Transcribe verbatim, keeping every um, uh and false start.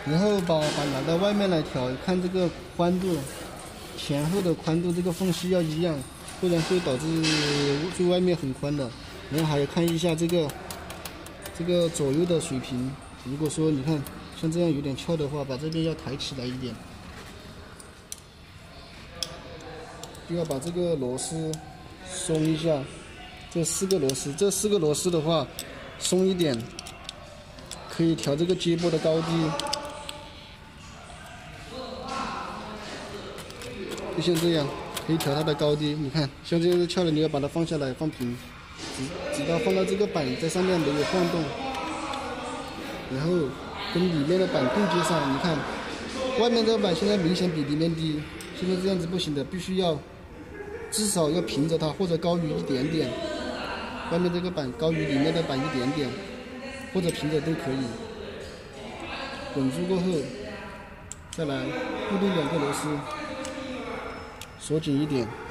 然后把板拿到外面来调，看这个宽度，前后的宽度这个缝隙要一样，不然会导致最外面很宽的。然后还要看一下这个这个左右的水平。如果说你看像这样有点翘的话，把这边要抬起来一点。就要把这个螺丝松一下，这四个螺丝，这四个螺丝的话松一点，可以调这个接驳的高低。就像这样，可以调它的高低。你看，像这样是翘的，你要把它放下来，放平，直直到放到这个板在上面没有晃动，然后跟里面的板对接上。你看，外面这个板现在明显比里面低，现在这样子不行的，必须要至少要平着它，或者高于一点点。外面这个板高于里面的板一点点，或者平着都可以。稳住过后，再来固定两个螺丝。锁紧一点。